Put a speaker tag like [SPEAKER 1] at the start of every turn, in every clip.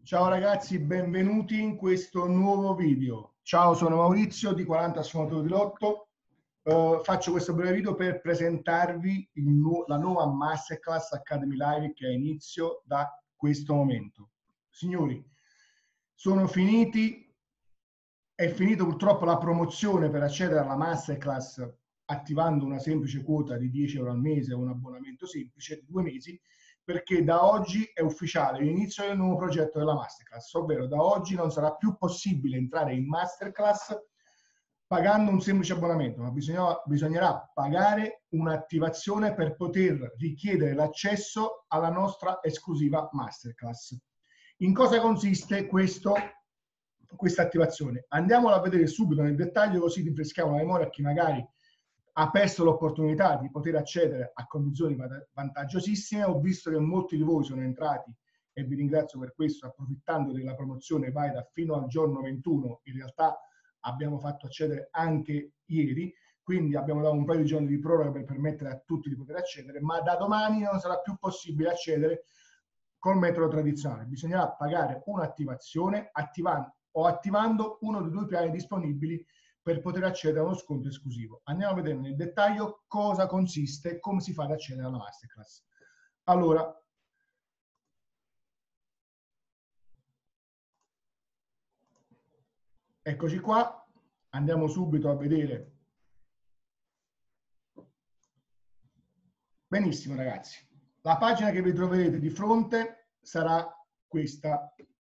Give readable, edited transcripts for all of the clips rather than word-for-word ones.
[SPEAKER 1] Ciao ragazzi, benvenuti in questo nuovo video. Ciao, sono Maurizio di 40 Sfumature di Lotto. Faccio questo breve video per presentarvi la nuova Masterclass Academy Live che ha inizio da questo momento. Signori, è finito purtroppo la promozione per accedere alla Masterclass attivando una semplice quota di 10 euro al mese o un abbonamento semplice di 2 mesi, perché da oggi è ufficiale l'inizio del nuovo progetto della Masterclass, ovvero da oggi non sarà più possibile entrare in Masterclass pagando un semplice abbonamento, ma bisognerà pagare un'attivazione per poter richiedere l'accesso alla nostra esclusiva Masterclass. In cosa consiste questa attivazione? Andiamola a vedere subito nel dettaglio, così rinfreschiamo la memoria a chi magari ha perso l'opportunità di poter accedere a condizioni vantaggiosissime. Ho visto che molti di voi sono entrati e vi ringrazio per questo, approfittando della promozione valida fino al giorno 21. In realtà abbiamo fatto accedere anche ieri, quindi abbiamo dato un paio di giorni di proroga per permettere a tutti di poter accedere, ma da domani non sarà più possibile accedere col metodo tradizionale. Bisognerà pagare un'attivazione attivando uno dei due piani disponibili per poter accedere a uno sconto esclusivo. Andiamo a vedere nel dettaglio cosa consiste e come si fa ad accedere alla Masterclass. Allora, eccoci qua, andiamo subito a vedere. Benissimo ragazzi, la pagina che vi troverete di fronte sarà questa.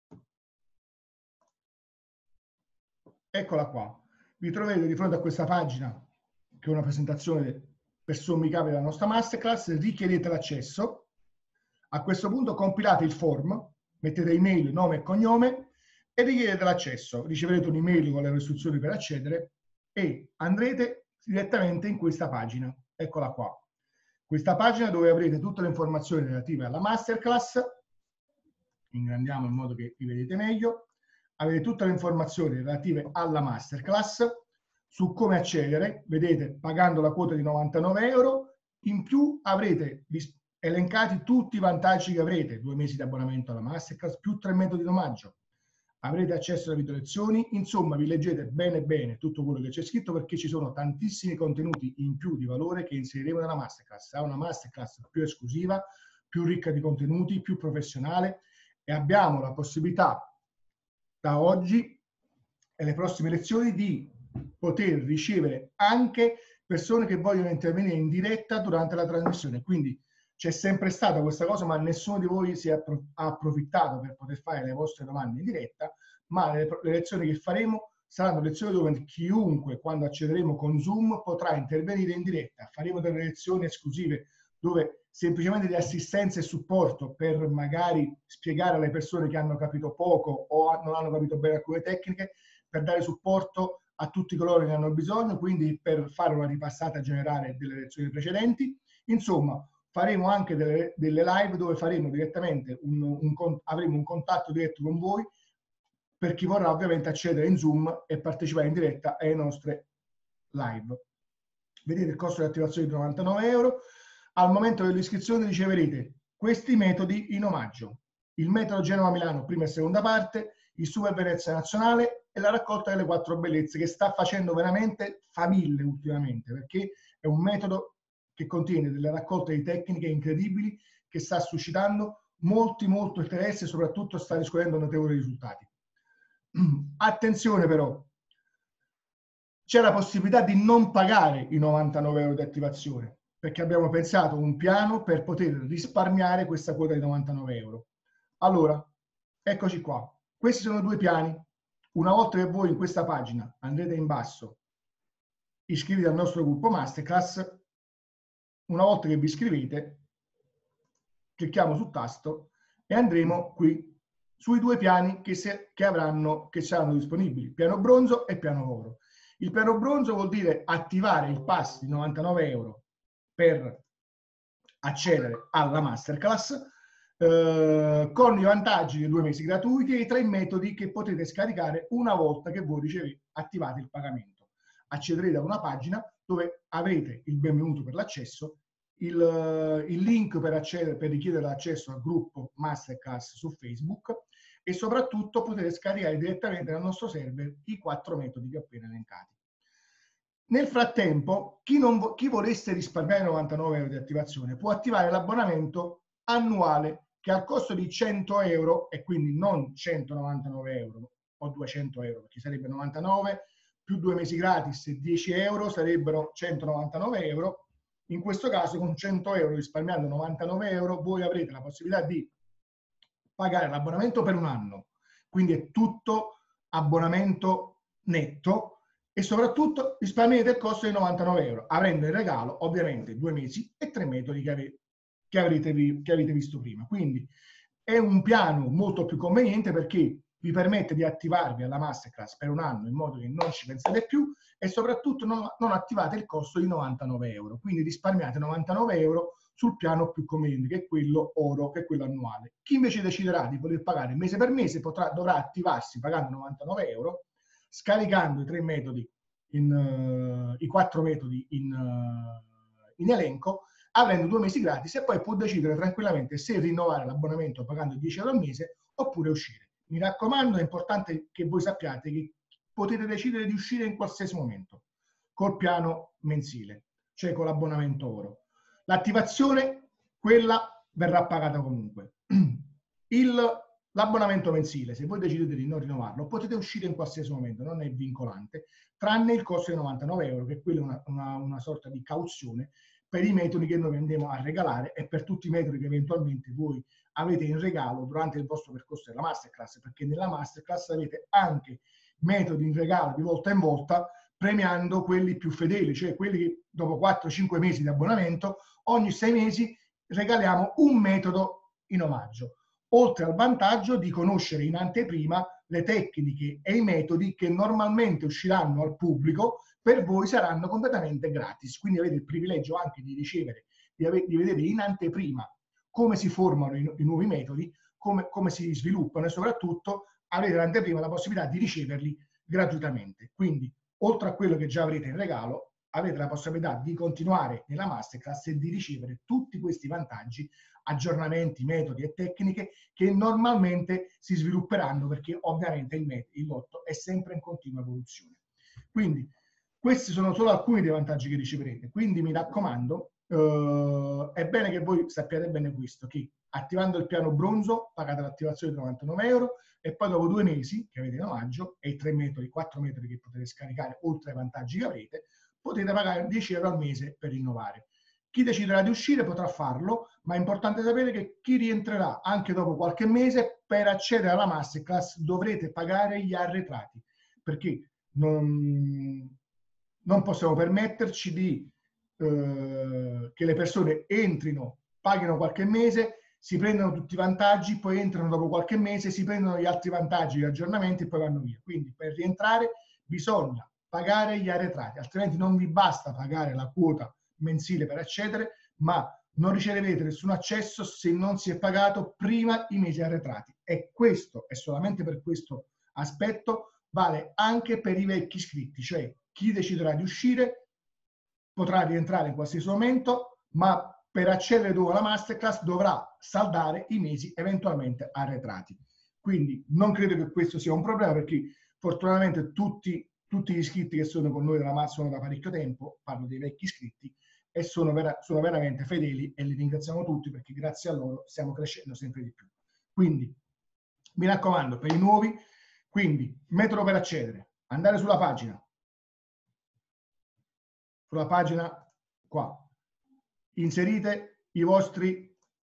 [SPEAKER 1] Eccola qua. Vi troverete di fronte a questa pagina, che è una presentazione per sommi capi della nostra Masterclass. Richiedete l'accesso. A questo punto compilate il form, mettete email, nome e cognome e richiedete l'accesso. Riceverete un'email con le istruzioni per accedere e andrete direttamente in questa pagina. Eccola qua. Questa pagina dove avrete tutte le informazioni relative alla Masterclass. Ingrandiamo in modo che vi vedete meglio. Avete tutte le informazioni relative alla Masterclass, su come accedere, vedete, pagando la quota di 99 euro, in più avrete elencati tutti i vantaggi che avrete: 2 mesi di abbonamento alla Masterclass, più 3 metodi di omaggio, avrete accesso alle video lezioni, insomma vi leggete bene bene tutto quello che c'è scritto, perché ci sono tantissimi contenuti in più di valore che inseriremo nella Masterclass. Sarà una Masterclass più esclusiva, più ricca di contenuti, più professionale, e abbiamo la possibilità da oggi e le prossime lezioni di poter ricevere anche persone che vogliono intervenire in diretta durante la trasmissione. Quindi c'è sempre stata questa cosa, ma nessuno di voi si è approfittato per poter fare le vostre domande in diretta, ma le lezioni che faremo saranno lezioni dove chiunque, quando accederemo con Zoom, potrà intervenire in diretta. Faremo delle lezioni esclusive dove semplicemente di assistenza e supporto per magari spiegare alle persone che hanno capito poco o non hanno capito bene alcune tecniche, per dare supporto a tutti coloro che ne hanno bisogno, quindi per fare una ripassata generale delle lezioni precedenti. Insomma, faremo anche delle live dove faremo direttamente avremo un contatto diretto con voi per chi vorrà ovviamente accedere in Zoom e partecipare in diretta alle nostre live. Vedete il costo di attivazione di 99 euro. Al momento dell'iscrizione riceverete questi metodi in omaggio: il metodo Genova-Milano, prima e seconda parte, il Super Venezia Nazionale e la raccolta delle 4 bellezze, che sta facendo veramente faville ultimamente, perché è un metodo che contiene delle raccolte di tecniche incredibili, che sta suscitando molto interesse e soprattutto sta riscuotendo notevoli risultati. Attenzione però, c'è la possibilità di non pagare i 99 euro di attivazione, perché abbiamo pensato un piano per poter risparmiare questa quota di 99 euro. Allora, eccoci qua. Questi sono 2 piani. Una volta che voi in questa pagina andrete in basso, iscrivete al nostro gruppo Masterclass, una volta che vi iscrivete, clicchiamo sul tasto e andremo qui sui 2 piani che saranno disponibili: piano bronzo e piano oro. Il piano bronzo vuol dire attivare il pass di 99 euro per accedere alla Masterclass, con i vantaggi dei 2 mesi gratuiti e i 3 metodi che potete scaricare una volta che voi attivate il pagamento. Accederete a una pagina dove avrete il benvenuto per l'accesso, il link per richiedere l'accesso al gruppo Masterclass su Facebook e soprattutto potete scaricare direttamente dal nostro server i 4 metodi che ho appena elencati. Nel frattempo, chi volesse risparmiare 99 euro di attivazione può attivare l'abbonamento annuale che al costo di 100 euro, e quindi non 199 euro o 200 euro, perché sarebbe 99 più 2 mesi gratis e 10 euro sarebbero 199 euro. In questo caso con 100 euro risparmiando 99 euro voi avrete la possibilità di pagare l'abbonamento per un anno, quindi è tutto abbonamento netto, e soprattutto risparmierete il costo di 99 euro, avendo in regalo ovviamente 2 mesi e 3 metodi che avete visto prima. Quindi è un piano molto più conveniente perché vi permette di attivarvi alla Masterclass per un anno in modo che non ci pensate più, e soprattutto non attivate il costo di 99 euro. Quindi risparmiate 99 euro sul piano più conveniente, che è quello oro, che è quello annuale. Chi invece deciderà di voler pagare mese per mese dovrà attivarsi pagando 99 euro, scaricando i 3 metodi, i 4 metodi in elenco, avendo 2 mesi gratis, e poi può decidere tranquillamente se rinnovare l'abbonamento pagando 10 euro al mese oppure uscire. Mi raccomando, è importante che voi sappiate che potete decidere di uscire in qualsiasi momento col piano mensile, cioè con l'abbonamento oro. L'attivazione, quella verrà pagata comunque. L'abbonamento mensile, se voi decidete di non rinnovarlo, potete uscire in qualsiasi momento, non è vincolante, tranne il costo di 99 euro, che è quella una sorta di cauzione per i metodi che noi andiamo a regalare e per tutti i metodi che eventualmente voi avete in regalo durante il vostro percorso della Masterclass, perché nella Masterclass avete anche metodi in regalo di volta in volta, premiando quelli più fedeli, cioè quelli che dopo 4-5 mesi di abbonamento, ogni 6 mesi regaliamo un metodo in omaggio, oltre al vantaggio di conoscere in anteprima le tecniche e i metodi che normalmente usciranno al pubblico, per voi saranno completamente gratis. Quindi avete il privilegio anche di ricevere, di vedere in anteprima come si formano i nuovi metodi, come si sviluppano, e soprattutto avete in anteprima la possibilità di riceverli gratuitamente. Quindi, oltre a quello che già avrete in regalo, avete la possibilità di continuare nella Masterclass e di ricevere tutti questi vantaggi, aggiornamenti, metodi e tecniche che normalmente si svilupperanno, perché ovviamente il lotto è sempre in continua evoluzione. Quindi questi sono solo alcuni dei vantaggi che riceverete. Quindi mi raccomando, è bene che voi sappiate bene questo, che attivando il piano bronzo pagate l'attivazione di 99 euro, e poi dopo 2 mesi che avete in omaggio e i 3 metodi, 4 metodi che potete scaricare oltre ai vantaggi che avrete, potete pagare 10 euro al mese per rinnovare. Chi deciderà di uscire potrà farlo, ma è importante sapere che chi rientrerà anche dopo qualche mese, per accedere alla Masterclass dovrete pagare gli arretrati, perché non possiamo permetterci che le persone entrino, paghino qualche mese, si prendono tutti i vantaggi, poi entrano dopo qualche mese, si prendono gli altri vantaggi, gli aggiornamenti e poi vanno via. Quindi per rientrare bisogna pagare gli arretrati, altrimenti non vi basta pagare la quota mensile per accedere, ma non riceverete nessun accesso se non si è pagato prima i mesi arretrati. E questo, e solamente per questo aspetto, vale anche per i vecchi iscritti, cioè chi deciderà di uscire potrà rientrare in qualsiasi momento, ma per accedere dopo alla Masterclass dovrà saldare i mesi eventualmente arretrati. Quindi non credo che questo sia un problema, perché fortunatamente tutti gli iscritti che sono con noi della Masterclass sono da parecchio tempo, parlo dei vecchi iscritti, e sono veramente fedeli, e li ringraziamo tutti perché grazie a loro stiamo crescendo sempre di più. Quindi mi raccomando, per i nuovi, quindi metodo per accedere, andare sulla pagina qua, inserite i vostri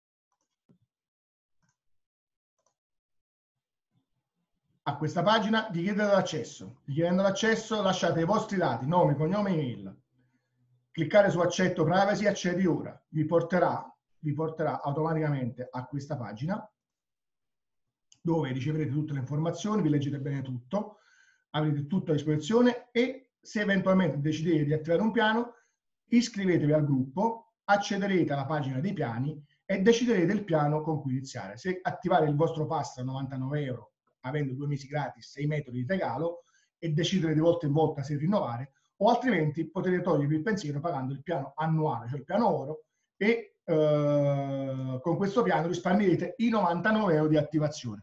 [SPEAKER 1] a questa pagina, vi chiedete l'accesso. Richiedendo l'accesso lasciate i vostri dati, nome, cognome, email. Cliccare su accetto privacy, accedi ora. Vi porterà automaticamente a questa pagina dove riceverete tutte le informazioni, vi leggete bene tutto, avrete tutto a disposizione, e se eventualmente decidete di attivare un piano, iscrivetevi al gruppo, accederete alla pagina dei piani e deciderete il piano con cui iniziare. Se attivare il vostro pass a 99 euro, avendo 2 mesi gratis e i metodi di regalo, e decidere di volta in volta se rinnovare, o altrimenti potete togliervi il pensiero pagando il piano annuale, cioè il piano oro, e con questo piano risparmierete i 99 euro di attivazione.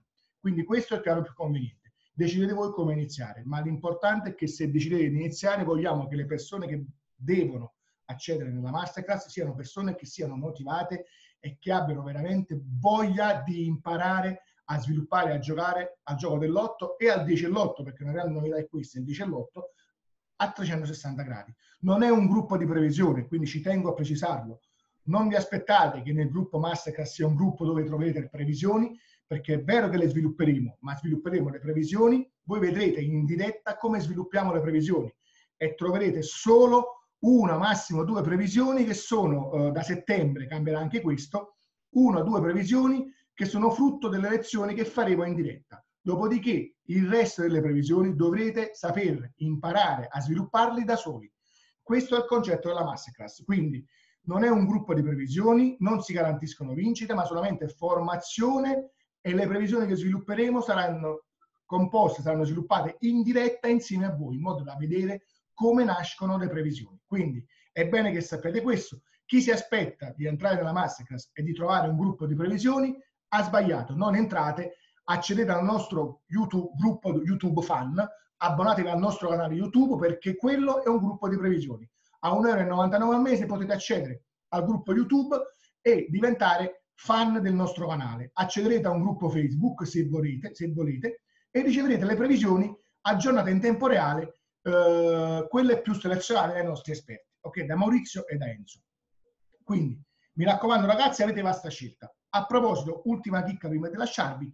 [SPEAKER 1] Quindi questo è il piano più conveniente. Decidete voi come iniziare, ma l'importante è che se decidete di iniziare vogliamo che le persone che devono accedere nella masterclass siano persone che siano motivate e che abbiano veramente voglia di imparare a sviluppare, a giocare al gioco dell'8 e al 10 e l'8, perché una grande novità è questa, il 10 e l'8 a 360 gradi. Non è un gruppo di previsione, quindi ci tengo a precisarlo. Non vi aspettate che nel gruppo masterclass sia un gruppo dove troverete previsioni, perché è vero che le svilupperemo, ma svilupperemo le previsioni, voi vedrete in diretta come sviluppiamo le previsioni e troverete solo una, massimo 2 previsioni che sono da settembre, cambierà anche questo, 1 o 2 previsioni che sono frutto delle lezioni che faremo in diretta. Dopodiché il resto delle previsioni dovrete saper imparare a svilupparli da soli. Questo è il concetto della masterclass. Quindi non è un gruppo di previsioni, non si garantiscono vincite, ma solamente formazione, e le previsioni che svilupperemo saranno composte, saranno sviluppate in diretta insieme a voi, in modo da vedere come nascono le previsioni. Quindi è bene che sappiate questo. Chi si aspetta di entrare nella masterclass e di trovare un gruppo di previsioni ha sbagliato. Non entrate, accedete al nostro YouTube, gruppo YouTube Fan, abbonatevi al nostro canale YouTube, perché quello è un gruppo di previsioni. A 1,99 € al mese potete accedere al gruppo YouTube e diventare fan del nostro canale. Accederete a un gruppo Facebook se volete, e riceverete le previsioni aggiornate in tempo reale, quelle più selezionate dai nostri esperti, ok? Da Maurizio e da Enzo. Quindi mi raccomando ragazzi, avete vasta scelta. A proposito, ultima chicca prima di lasciarvi: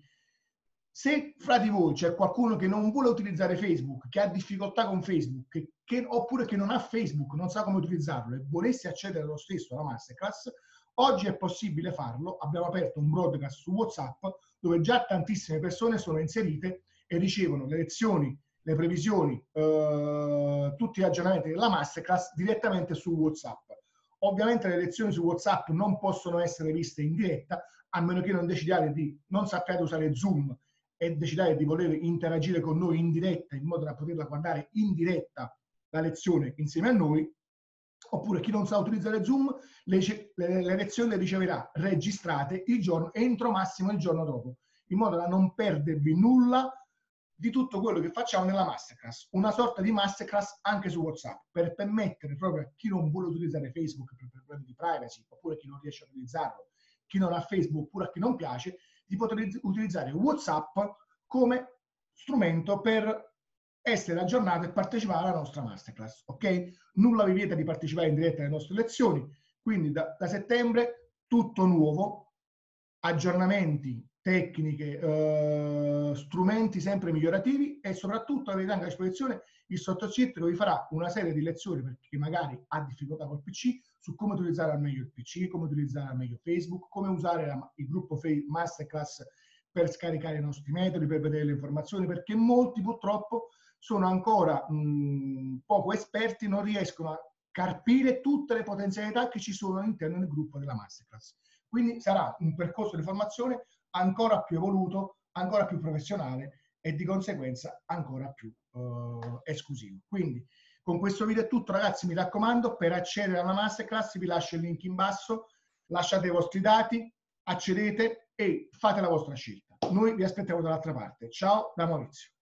[SPEAKER 1] se fra di voi c'è qualcuno che non vuole utilizzare Facebook, che ha difficoltà con Facebook, oppure che non ha Facebook, non sa come utilizzarlo e volesse accedere lo stesso alla masterclass, oggi è possibile farlo. Abbiamo aperto un broadcast su WhatsApp dove già tantissime persone sono inserite e ricevono le lezioni, le previsioni, tutti gli aggiornamenti della masterclass direttamente su WhatsApp. Ovviamente le lezioni su WhatsApp non possono essere viste in diretta, a meno che non sappiate usare Zoom e decidiate di voler interagire con noi in diretta, in modo da poterla guardare in diretta la lezione insieme a noi. Oppure chi non sa utilizzare Zoom, le lezioni le riceverà registrate entro massimo il giorno dopo, in modo da non perdervi nulla di tutto quello che facciamo nella masterclass. Una sorta di masterclass anche su WhatsApp, per permettere proprio a chi non vuole utilizzare Facebook per problemi di privacy, oppure chi non riesce a utilizzarlo, chi non ha Facebook, oppure a chi non piace, di poter utilizzare WhatsApp come strumento per essere aggiornato e partecipare alla nostra masterclass, ok? Nulla vi vieta di partecipare in diretta alle nostre lezioni, quindi da settembre tutto nuovo, aggiornamenti, tecniche, strumenti sempre migliorativi, e soprattutto avete anche a disposizione il sottoscritto che vi farà una serie di lezioni per chi magari ha difficoltà col PC, su come utilizzare al meglio il PC, come utilizzare al meglio Facebook, come usare il gruppo Masterclass per scaricare i nostri metodi, per vedere le informazioni, perché molti purtroppo sono ancora poco esperti, non riescono a carpire tutte le potenzialità che ci sono all'interno del gruppo della Masterclass. Quindi sarà un percorso di formazione ancora più evoluto, ancora più professionale e di conseguenza ancora più esclusivo. Quindi con questo video è tutto ragazzi, mi raccomando, per accedere alla Masterclass vi lascio il link in basso, lasciate i vostri dati, accedete e fate la vostra scelta. Noi vi aspettiamo dall'altra parte. Ciao da Maurizio.